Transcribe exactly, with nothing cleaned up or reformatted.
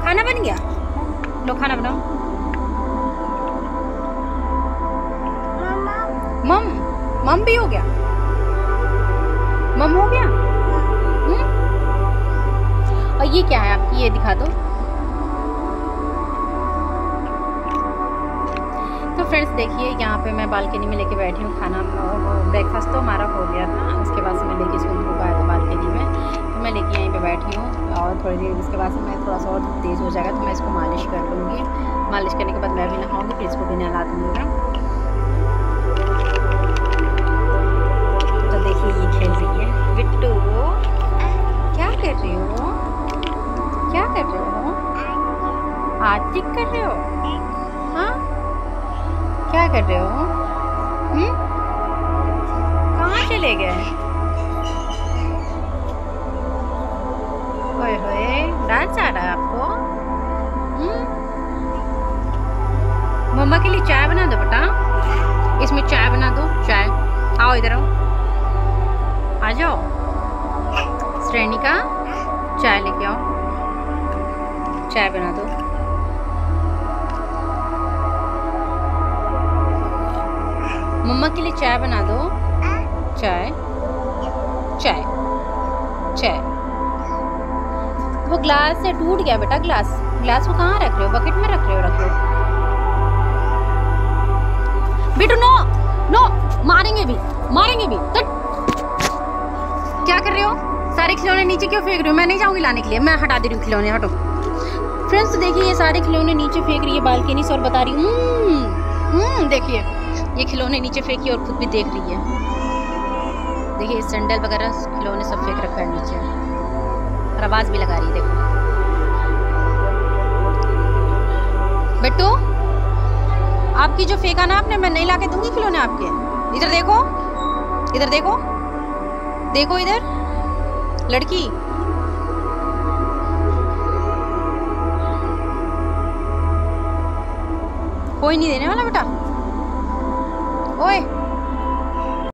खाना बन गया? लो खाना बनाओ। मम मम भी हो गया? मम हो गया? हम्म? और ये क्या है आपकी, ये दिखा दो। तो फ्रेंड्स देखिए, यहाँ पे मैं बालकनी में लेके बैठी हूँ खाना। ब्रेकफास्ट तो हमारा हो गया था, उसके बाद से मैं लेके इसको धूप आया था बालकनी में, तो मैं लेके यहीं पे बैठी हूँ। और थोड़ी देर उसके बाद से मैं थोड़ा सा और तेज़ हो जाएगा तो मैं इसको मालिश कर लूँगी। मालिश करने के बाद मैं भी नहाऊँगी, फिर इसको भी नहला दूँगी मैं। तो देखिए ये खेल रही है। बिट्टू क्या कर रही हो? क्या कर रहे हो? आरती कर रहे हो? हाँ, क्या कर रहे हो? हम्म? कहाँ चले गए? ओए होए, डांस आ रहा है आपको? हम्म? मम्मा के लिए चाय बना दो बेटा। इसमें चाय बना दो, चाय। आओ इधर आओ, आ जाओ। श्रेणिका चाय लेके आओ, चाय बना दो। मम्मा के लिए चाय बना दो। चाय चाय चाय। वो ग्लास से टूट गया बेटा, ग्लास ग्लास को कहाँ रख रहे हो? बकेट में रख रहे हो? रख लो बेटू। नो नो, मारेंगे भी, मारेंगे भी। तट। क्या कर रहे हो? सारे खिलौने नीचे क्यों फेंक रहे हो? मैं नहीं जाऊंगी लाने के लिए, मैं हटा दे रही हूँ खिलौने, हटो। फ्रेंड्स देखिए, ये सारे खिलौने नीचे फेंक रही है बालकनी से, और बता रही हूँ हम्म देखिए ये खिलौने नीचे फेंकी और खुद भी देख रही है। देखिए सैंडल वगैरह खिलौने सब फेंक रखा है नीचे, और आवाज भी लगा रही है। देखो बेटू, आपकी जो फेंका ना आपने, मैं नहीं लाके दूंगी खिलौने आपके। इधर देखो, इधर देखो, देखो इधर लड़की। कोई नहीं देने वाला बेटा।